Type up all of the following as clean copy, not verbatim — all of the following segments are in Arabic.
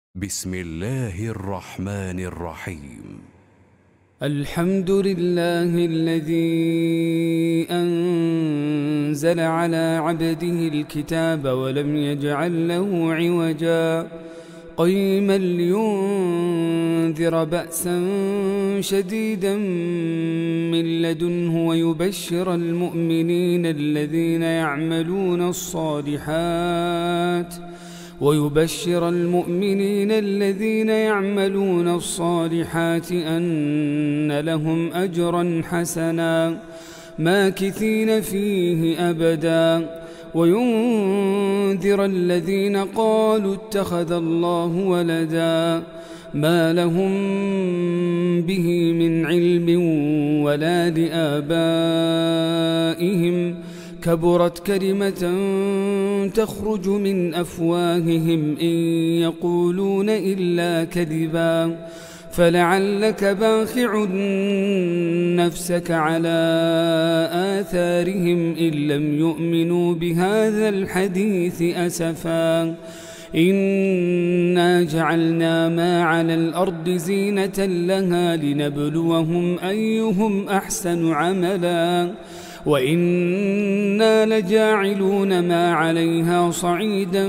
بسم الله الرحمن الرحيم. الحمد لله الذي أنزل على عبده الكتاب ولم يجعل له عوجا قيما لينذر بأسا شديدا من لدنه ويبشر المؤمنين الذين يعملون الصالحات أن لهم أجرا حسنا ماكثين فيه أبدا وينذر الذين قالوا اتخذ الله ولدا ما لهم به من علم ولا لآبائهم كبرت كلمة تخرج من أفواههم إن يقولون إلا كذبا فلعلك باخع نفسك على آثارهم إن لم يؤمنوا بهذا الحديث أسفا إنا جعلنا ما على الأرض زينة لها لنبلوهم أيهم أحسن عملا وإنا لجاعلون ما عليها صعيدا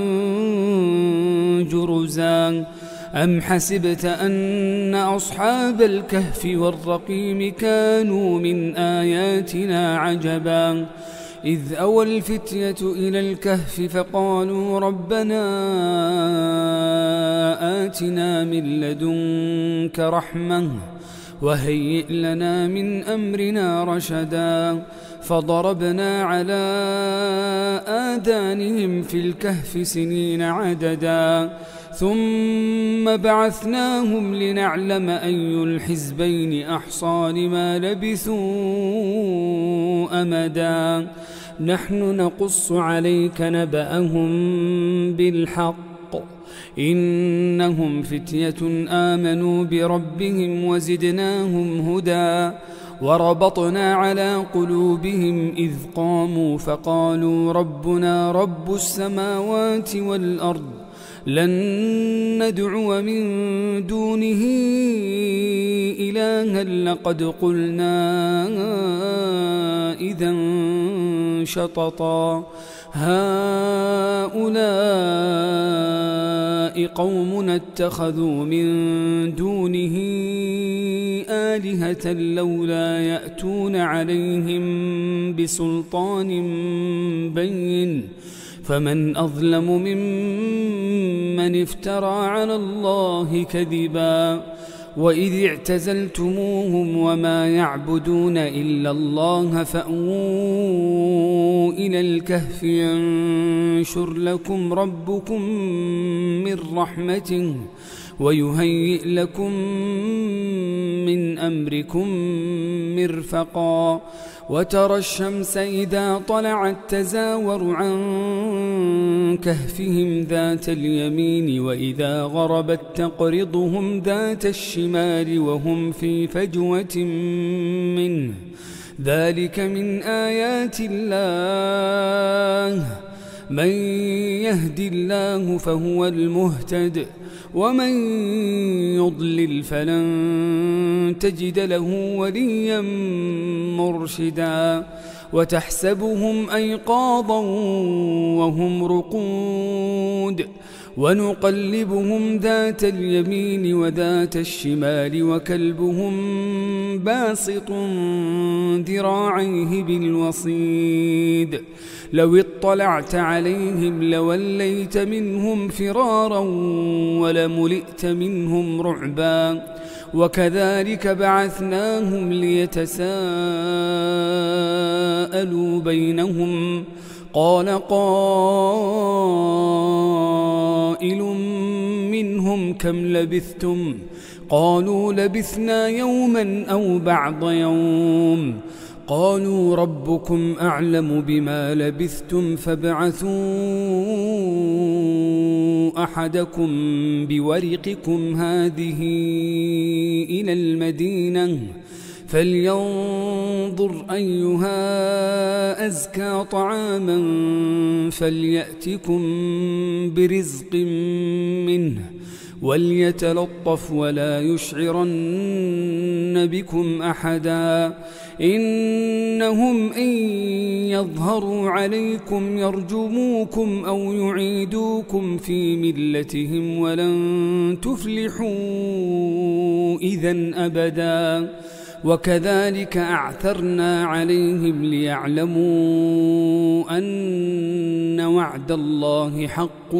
جرزا أم حسبت أن أصحاب الكهف والرقيم كانوا من آياتنا عجبا إذ أوى الفتية إلى الكهف فقالوا ربنا آتنا من لدنك رحمة وهيئ لنا من أمرنا رشدا فضربنا على آذانهم في الكهف سنين عددا ثم بعثناهم لنعلم أي الحزبين أحصى لما لبثوا أمدا نحن نقص عليك نبأهم بالحق إنهم فتية آمنوا بربهم وزدناهم هدى وربطنا على قلوبهم إذ قاموا فقالوا ربنا رب السماوات والأرض لن ندعو من دونه إلها لقد قلنا إذا شططا هؤلاء قومنا اتخذوا من دونه آلهة لولا يأتون عليهم بسلطان بين فمن أظلم ممن افترى على الله كذبا وإذ اعتزلتموهم وما يعبدون إلا الله فأووا إلى الكهف ينشر لكم ربكم من رحمته ويهيئ لكم من أمركم مرفقا وترى الشمس إذا طلعت تزاور عن كهفهم ذات اليمين وإذا غربت تقرضهم ذات الشمال وهم في فجوة منه ذلك من آيات الله من يهد الله فهو المهتد ومن يضلل فلن تجد له وليا مرشدا وتحسبهم أيقاظا وهم رقود ونقلبهم ذات اليمين وذات الشمال وكلبهم باسط ذراعيه بالوصيد لو اطلعت عليهم لوليت منهم فرارا ولملئت منهم رعبا وكذلك بعثناهم ليتساءلوا بينهم قال قائل منهم كم لبثتم قالوا لبثنا يوما أو بعض يوم قالوا ربكم أعلم بما لبثتم فابعثوا أحدكم بورقكم هذه إلى المدينة فلينظر أيها أزكى طعاما فليأتكم برزق منه وليتلطف ولا يشعرن بكم أحدا إنهم إن يظهروا عليكم يرجموكم أو يعيدوكم في ملتهم ولن تفلحوا إذن أبدا وكذلك أعثرنا عليهم ليعلموا أن وعد الله حق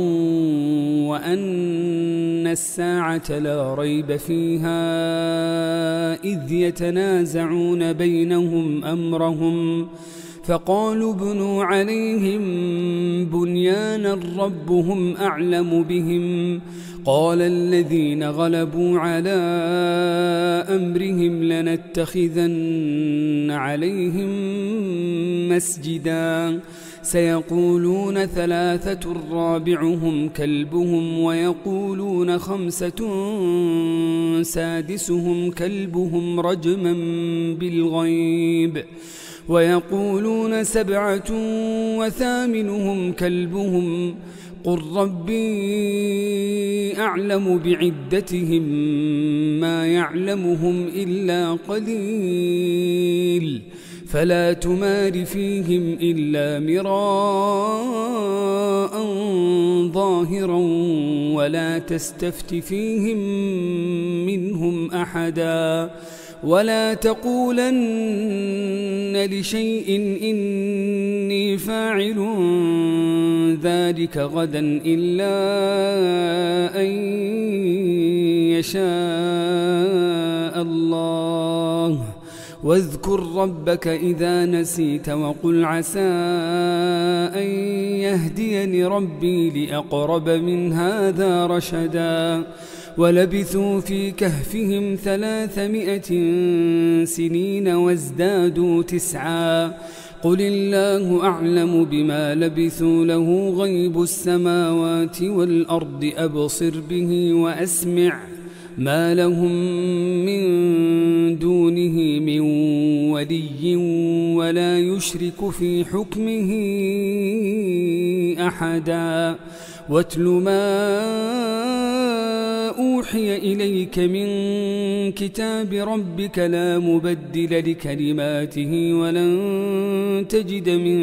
وأن الساعة لا ريب فيها إذ يتنازعون بينهم أمرهم فقالوا ابنوا عليهم بنيانا ربهم أعلم بهم قال الذين غلبوا على أمرهم لنتخذن عليهم مسجدا سيقولون ثلاثة رابعهم كلبهم ويقولون خمسة سادسهم كلبهم رجما بالغيب ويقولون سبعة وثامنهم كلبهم قل ربي أعلم بعدتهم ما يعلمهم إلا قليل فلا تمار فيهم إلا مراء ظاهرا ولا تستفت فيهم منهم أحدا ولا تقولن لشيء إني فاعل ذلك غدا إلا أن يشاء الله واذكر ربك إذا نسيت وقل عسى أن يهديني ربي لأقرب من هذا رشدا ولبثوا في كهفهم 300 سنين وازدادوا 9 قل الله أعلم بما لبثوا له غيب السماوات والأرض أبصر به وأسمع ما لهم من دونه من ولي ولا يشرك في حكمه أحدا واتل ما أوحي إليك من كتاب ربك لا مبدل لكلماته ولن تجد من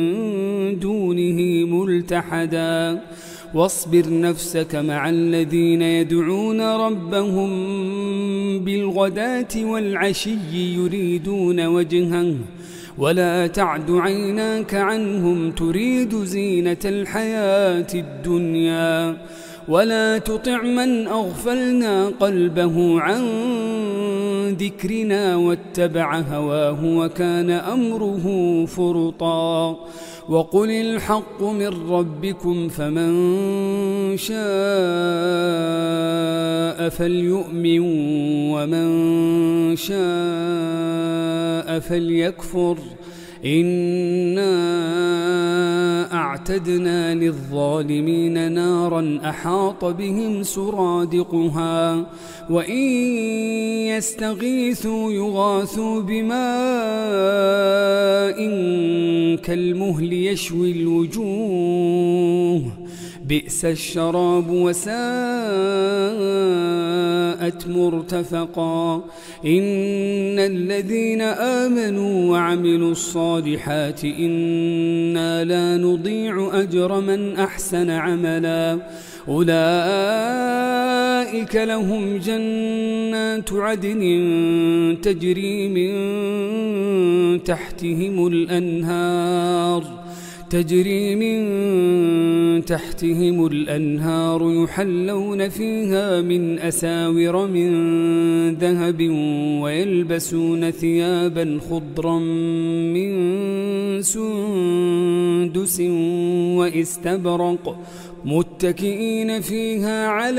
دونه ملتحدا واصبر نفسك مع الذين يدعون ربهم بالغداة والعشي يريدون وجهه ولا تعد عيناك عنهم تريد زينة الحياة الدنيا ولا تطع من أغفلنا قلبه عن ذكرنا واتبع هواه وكان أمره فرطا وقل الحق من ربكم فمن شاء فليؤمن ومن شاء فليكفر إنا أعتدنا للظالمين نارا أحاط بهم سرادقها وإن يستغيثوا يغاثوا بماء كالمهل يشوي الوجوه بئس الشراب وساءت مرتفقا إن الذين آمنوا وعملوا الصالحات إنا لا نضيع أجر من أحسن عملا أولئك لهم جنات عدن تجري من تحتهم الأنهار يحلون فيها من أساور من ذهب ويلبسون ثيابا خضرا من سندس وإستبرق متكئين فيها على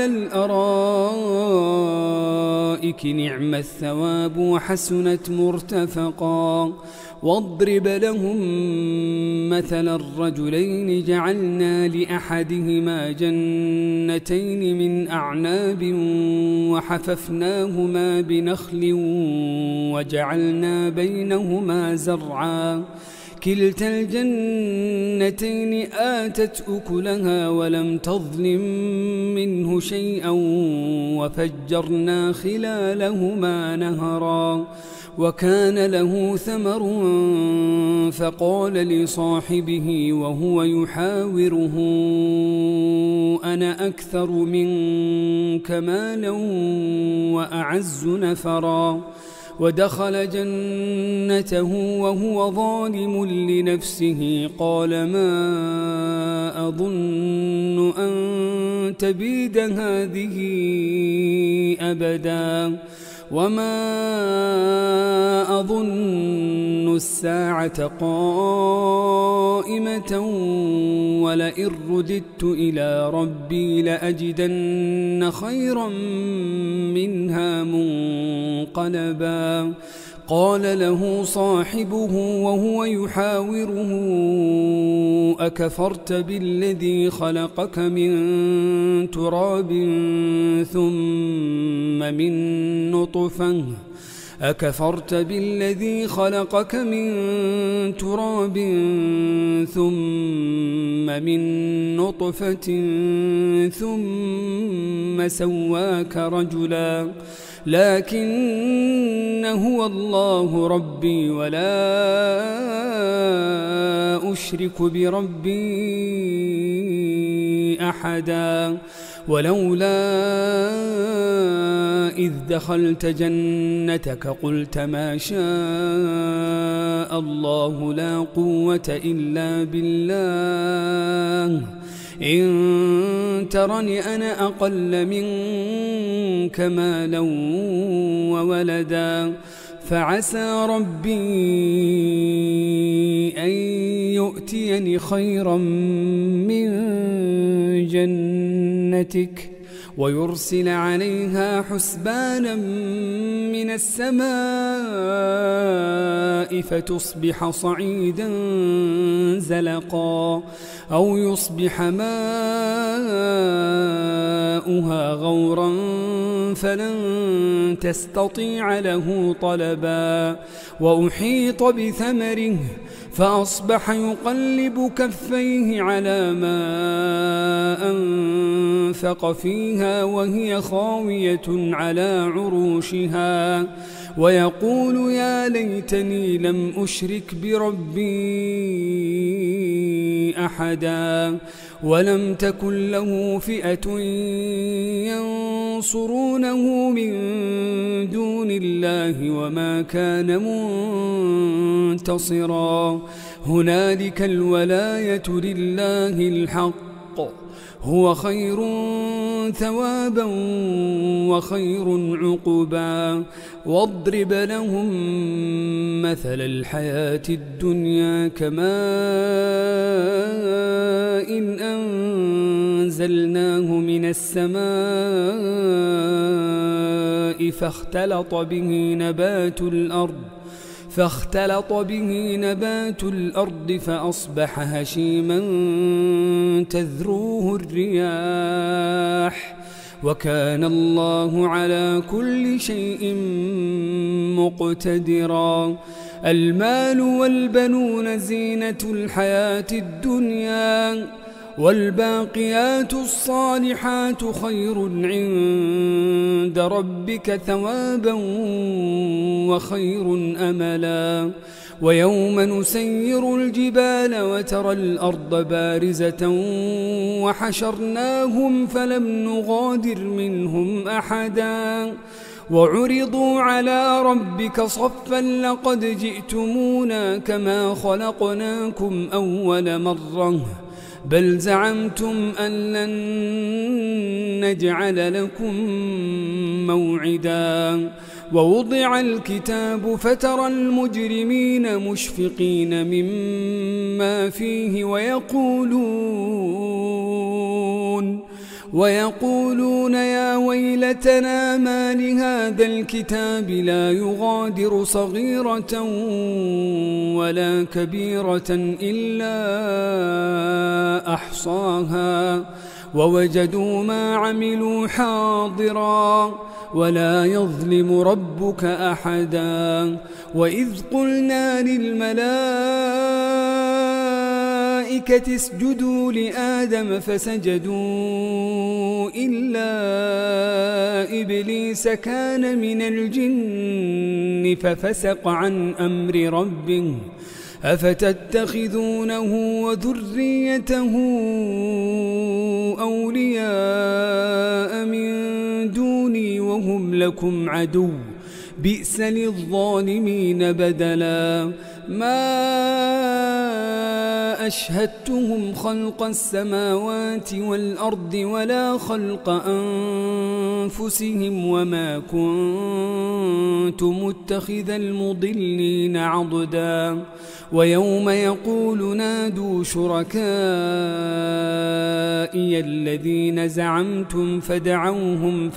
الأرائك نعم الثواب وحسنت مرتفقا واضرب لهم مثل الرجلين جعلنا لأحدهما جنتين من أعناب وحففناهما بنخل وجعلنا بينهما زرعا كلتا الجنتين آتت أكلها ولم تظلم منه شيئا وفجرنا خلالهما نهرا وكان له ثمر فقال لصاحبه وهو يحاوره أنا أكثر منك مالا وأعز نفرا ودخل جنته وهو ظالم لنفسه قال ما أظن أن تبيد هذه أبدا وما أظن الساعة قائمة ولئن رددت إلى ربي لأجدن خيرا منها منقلبا قال له صاحبه وهو يحاوره أكفرت بالذي خلقك من تراب ثم من نطفة أكفرت بالذي خلقك من تراب ثم من نطفة ثم سواك رجلا لكن هو الله ربي ولا أشرك بربي أحدا ولولا إذ دخلت جنتك قلت ما شاء الله لا قوة إلا بالله إن ترني أنا أقل منك مالا وولدا فعسى ربي أن يؤتيني خيرا من جنتك ويرسل عليها حسبانا من السماء فتصبح صعيدا زلقا أو يصبح ماؤها غورا فلن تستطيع له طلبا وأحيط بثمره فأصبح يقلب كفيه على ما أنفق فيها وهي خاوية على عروشها ويقول يا ليتني لم أشرك بربي أحدا ولم تكن له فئة ينصرونه من دون الله وما كان منتصرا هنالك الولاية لله الحق هو خير ثوابا وخير عقبا واضرب لهم مثل الحياة الدنيا كماء إن أنزلناه من السماء فاختلط به نبات الأرض فأصبح هشيما تذروه الرياح وكان الله على كل شيء مقتدرا المال والبنون زينة الحياة الدنيا والباقيات الصالحات خير عند ربك ثوابا وخير أملا ويوم نسير الجبال وترى الأرض بارزة وحشرناهم فلم نغادر منهم أحدا وعرضوا على ربك صفا لقد جئتمونا كما خلقناكم أول مرة بل زعمتم أن لن نجعل لكم موعدا ووضع الكتاب فترى المجرمين مشفقين مما فيه ويقولون يا ويلتنا ما لهذا الكتاب لا يغادر صغيرة ولا كبيرة إلا أحصاها ووجدوا ما عملوا حاضرا ولا يظلم ربك أحدا وإذ قلنا للملائكة اسجدوا لآدم فسجدوا إلا إبليس كان من الجن ففسق عن أمر ربه أفتتخذونه وذريته أولياء من دوني وهم لكم عدو بئس للظالمين بدلا ما أشهدتهم خلق السماوات والأرض ولا خلق أنفسهم وما كنت متخذ المضلين عضدا ويوم يقول نادوا شركائي الذين زعمتم فدعوهم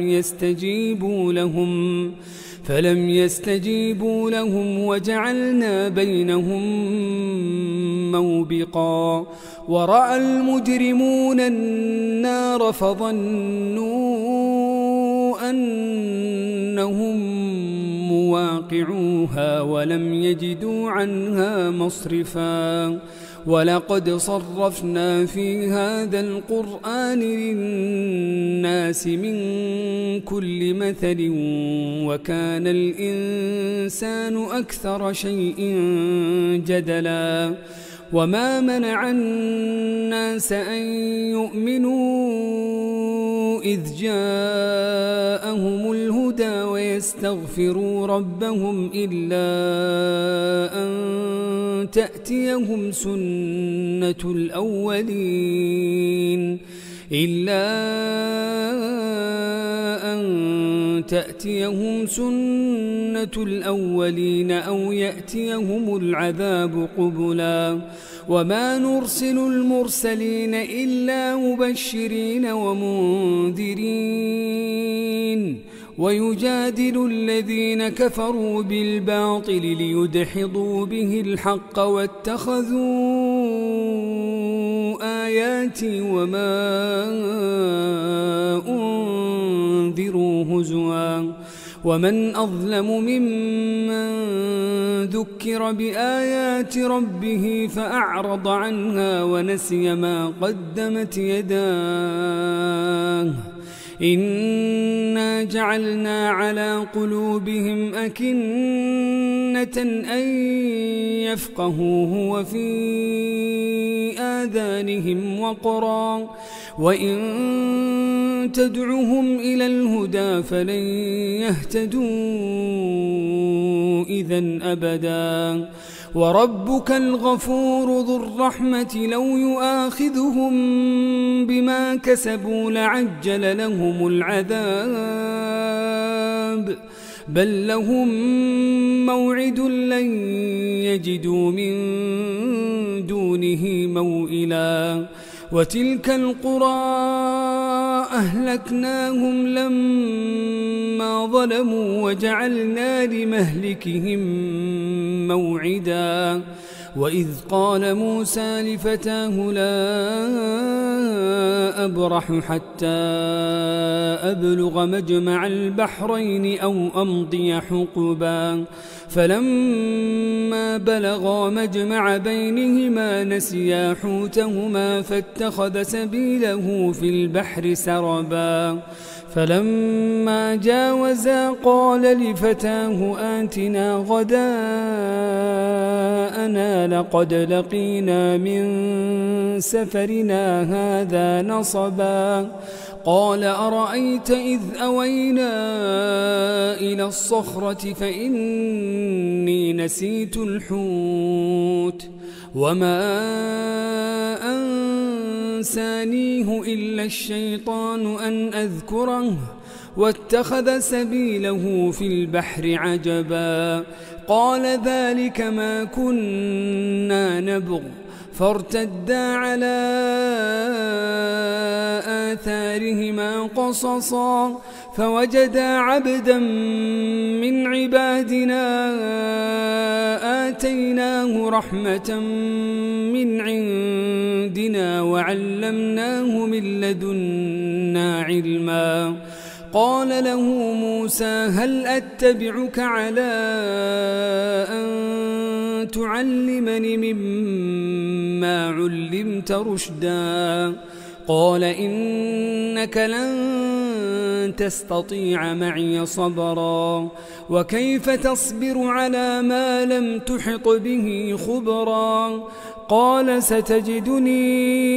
فلم يستجيبوا لهم وجعلنا بينهم موبقا ورأى المجرمون النار فظنوا أنهم مواقعوها ولم يجدوا عنها مصرفا ولقد صرفنا في هذا القرآن للناس من كل مثل وكان الإنسان أكثر شيء جدلا وما منع الناس أن يؤمنوا إذ جاءهم الهدى ويستغفروا ربهم إلا أن تأتيهم سنة الأولين أو يأتيهم العذاب قبلا وما نرسل المرسلين إلا مبشرين ومنذرين ويجادل الذين كفروا بالباطل ليدحضوا به الحق واتخذوا آياتي وما أنذروا هزوا ومن أظلم ممن ذكر بآيات ربه فأعرض عنها ونسي ما قدمت يداه إنا جعلنا على قلوبهم أكنة أن يفقهوه وفي آذانهم وقرا وإن تدعهم إلى الهدى فلن يهتدوا إذن أبدا وربك الغفور ذو الرحمة لو يؤاخذهم بما كسبوا لعجل لهم العذاب بل لهم موعد لن يجدوا من دونه موئلا وتلك القرى أهلكناهم لما ظلموا وجعلنا لمهلكهم موعدا وإذ قال موسى لفتاه لا أبرح حتى أبلغ مجمع البحرين أو أمضي حقبا فلما بلغا مجمع بينهما نسيا حوتهما فاتخذ سبيله في البحر سربا فلما جاوزا قال لفتاه آتنا غداءنا لقد لقينا من سفرنا هذا نصبا قال أرأيت إذ أوينا إلى الصخرة فإني نسيت الحوت وما أنسانيه إلا الشيطان أن أذكره واتخذ سبيله في البحر عجبا قال ذلك ما كنا نبغ فارتدا على آثارهما قصصا فوجدا عبدا من عبادنا آتيناه رحمة من عندنا وعلمناه من لدنا علما. قال له موسى هل أتبعك على أن تعلمني مما علمت رشدا؟ قال إنك لن تستطيع معي صبرا وكيف تصبر على ما لم تحط به خبرا؟ قال ستجدني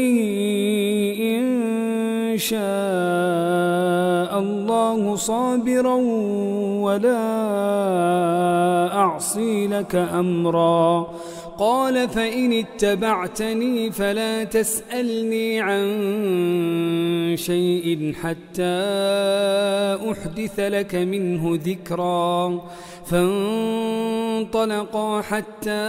إن شاء الله صابرا ولا أعصي لك أمرا. قال فإن اتبعتني فلا تسألني عن شيء حتى أحدث لك منه ذكرا. فانطلقا حتى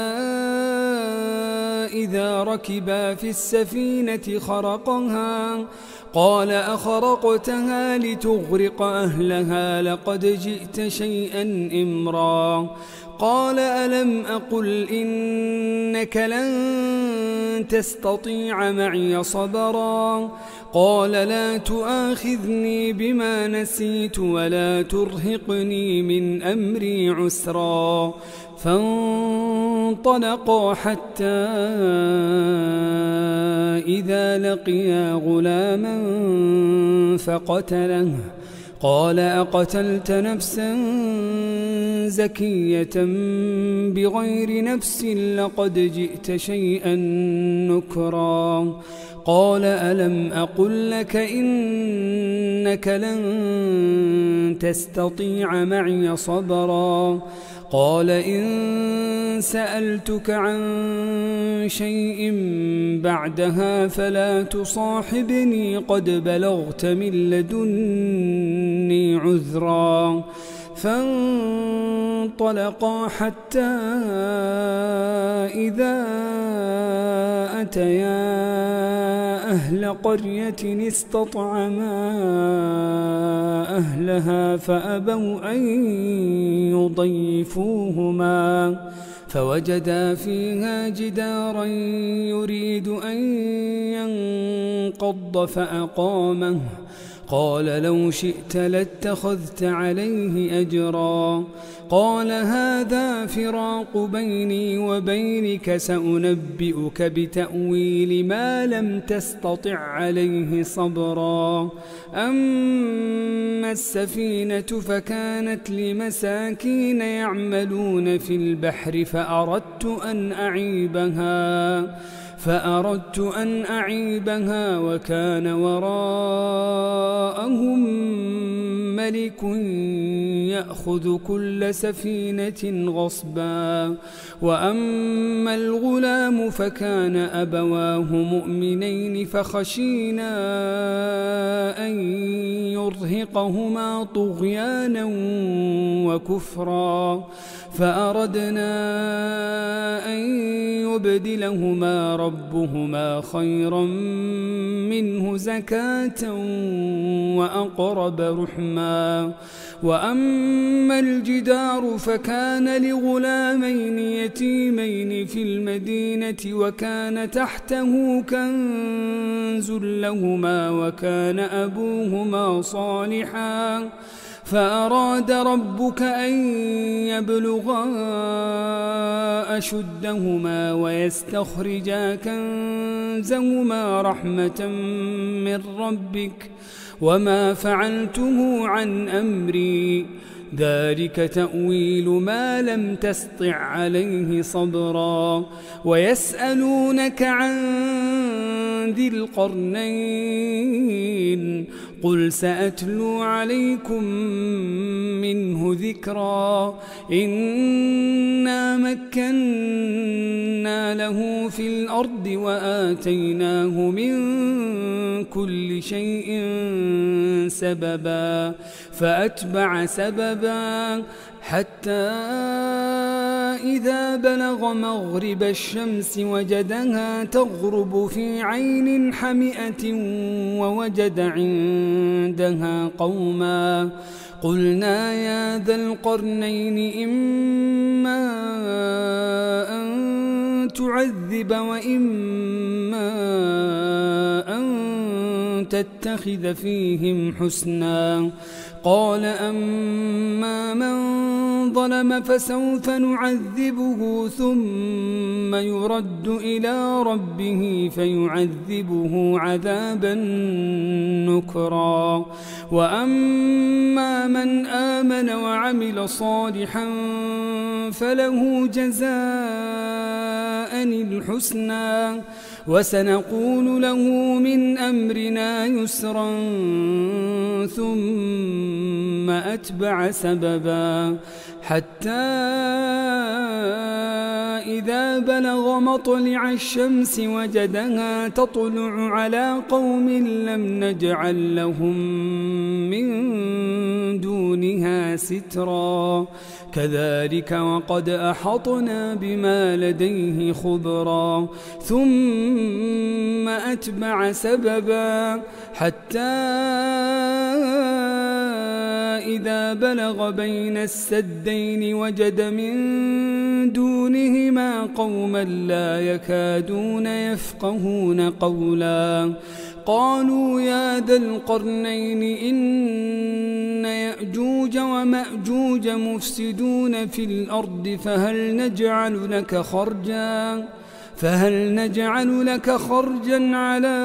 إذا ركبا في السفينة خرقها قال أخرقتها لتغرق أهلها لقد جئت شيئا إمرا. قال ألم أقل إنك لن تستطيع معي صبرا؟ قال لا تؤاخذني بما نسيت ولا ترهقني من أمري عسرا. فانطلقا حتى إذا لقيا غلاما فقتله. قال أقتلت نفسا زكية بغير نفس لقد جئت شيئا نكرا. قال ألم أقل لك إنك لن تستطيع معي صبرا؟ قال إن سألتك عن شيء بعدها فلا تصاحبني قد بلغت من لدني عذرا. فانطلقا حتى إذا أتيا أهل قرية استطعما أهلها فأبوا أن يضيفوهما فوجدا فيها جدارا يريد أن ينقض فأقامه. قال لو شئت لاتخذت عليه أجرا. قال هذا فراق بيني وبينك سأنبئك بتأويل ما لم تستطع عليه صبرا. أما السفينة فكانت لمساكين يعملون في البحر فأردت أن أعيبها وكان وراءهم ملك يأخذ كل سفينة غصبا. وأما الغلام فكان أبواه مؤمنين فخشينا أن يرهقهما طغيانا وكفرا فأردنا أن يبدلهما ربهما خيرا منه زكاة وأقرب رحما. وأما الجدار فكان لغلامين يتيمين في المدينة وكان تحته كنز لهما وكان أبوهما صالحا فأراد ربك أن يبلغا أشدهما ويستخرجا كنزهما رحمة من ربك وما فعلته عن أمري ذلك تأويل ما لم تسطع عليه صبرا. ويسألونك عن ذي القرنين قل سأتلو عليكم منه ذكرا. إنا مكنا له في الأرض وآتيناه من كل شيء سببا فأتبع سببا حتى إذا بلغ مغرب الشمس وجدها تغرب في عين حمئة ووجد عندها قوما قلنا يا ذا القرنين إما أن تعذب وإما أن تتخذ فيهم حسنا قال أما من ظلم فسوف نعذبه ثم يرد إلى ربه فيعذبه عذابا نكرا وأما من آمن وعمل صالحا فله جزاء الحسنى وسنقول له من أمرنا يسرا ثم أتبع سببا حتى إذا بلغ مطلع الشمس وجدها تطلع على قوم لم نجعل لهم من دونها سترا كذلك وقد أحطنا بما لديه خبرا ثم أتبع سببا حتى إذا بلغ بين السدين وجد من دونهما قوما لا يكادون يفقهون قولا قالوا يا ذا القرنين إن يأجوج ومأجوج مفسدون في الأرض فهل نجعل لك خرجا على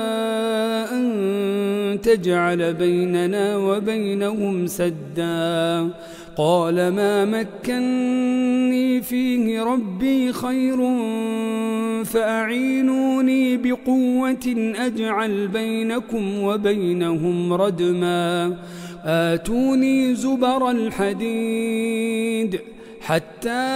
أن تجعل بيننا وبينهم سدا قال ما مكني فيه ربي خير فأعينوني بقوة أجعل بينكم وبينهم ردما آتوني زبر الحديد حتى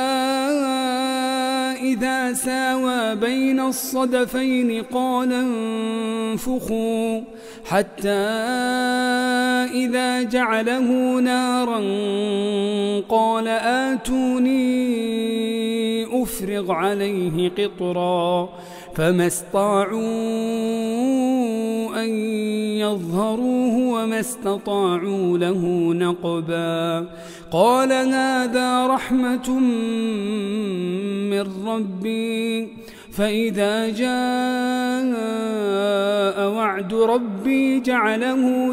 إذا ساوى بين الصدفين قال انفخوا حتى إذا جعله نارا قال آتوني أفرغ عليه قطرا فما استطاعوا أن يظهروه وما استطاعوا له نقبا قال هذا رحمة من ربي فإذا جاء وعد ربي جعله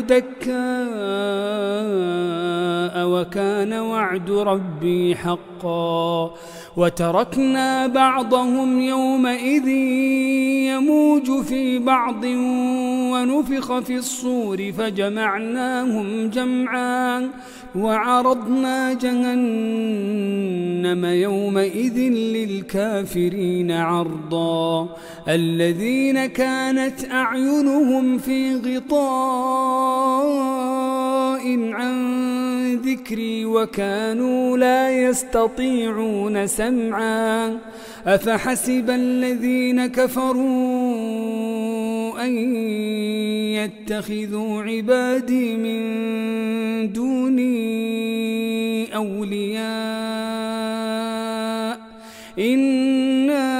دكاء وكان وعد ربي حقا وتركنا بعضهم يومئذ يموج في بعض ونفخ في الصور فجمعناهم جمعا وعرضنا جهنم يومئذ للكافرين عرضا الذين كانت أعينهم في غطاء عن ذكري وكانوا لا يستطيعون سمعا أفحسب الذين كفروا أن يتخذوا عبادي من دوني أولياء إنا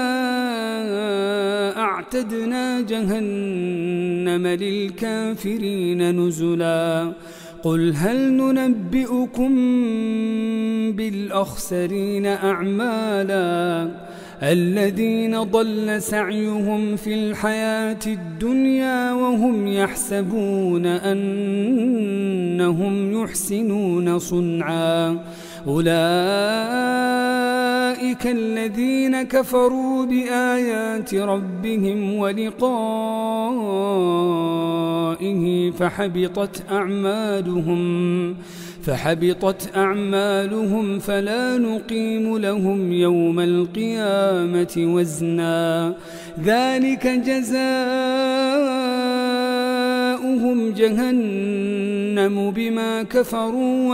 أعتدنا جهنم للكافرين نزلا قل هل ننبئكم بالأخسرين أعمالا الذين ضل سعيهم في الحياة الدنيا وهم يحسبون أنهم يحسنون صنعا أولئك الذين كفروا بآيات ربهم ولقائه فحبطت أعمالهم فلا نقيم لهم يوم القيامة وزنا ذلك جزاؤهم جهنم بما كفروا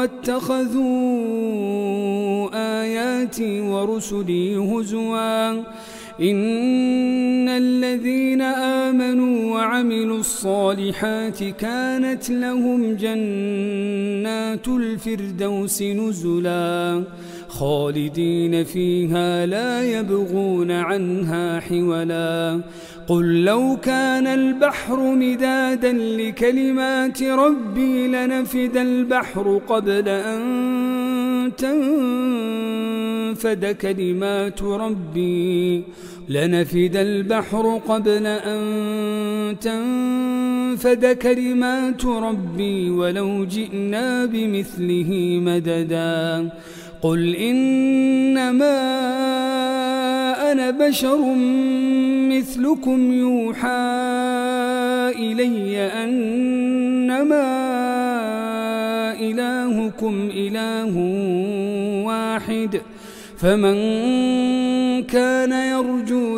واتخذوا آياتي ورسلي هزوا إن الذين آمنوا وعملوا الصالحات كانت لهم جنات الفردوس نزلا خالدين فيها لا يبغون عنها حولا قل لو كان البحر مدادا لكلمات ربي لنفد البحر قبل أن تنفد كلمات ربي ولو جئنا بمثله مددا قل إنما أنا بشر مثلكم يوحى إلي أنما إلهكم إله واحد فمن كان يرجو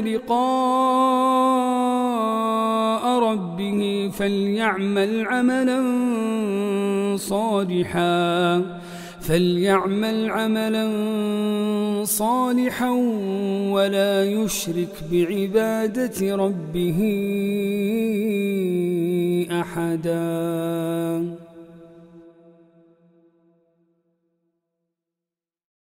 لقاء ربه فليعمل عملا صالحا ولا يشرك بعبادة ربه أحدا.